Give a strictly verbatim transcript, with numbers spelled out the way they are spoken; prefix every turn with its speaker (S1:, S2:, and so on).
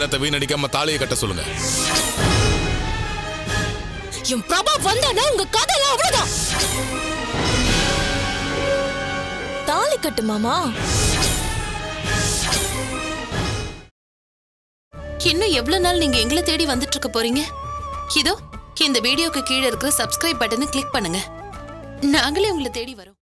S1: நேரத்தை வீணடிக்காம தாலியை கட்ட சொல்லுங்க.
S2: என் பிரபா வந்தானா உங்க கதையெல்லாம் அவ்வளவுதான். தாலி கட்டு மாமா.
S3: இன்னும் எவ்வளவு நாள் நீங்க எங்களை தேடி வந்துட்டு இருக்க போறீங்க? இதோ இந்த வீடியோக்கு கீழே இருக்கிற சப்ஸ்கிரைப் பட்டனை கிளிக் பண்ணுங்க. நாங்களே உங்களை தேடி வரோம்.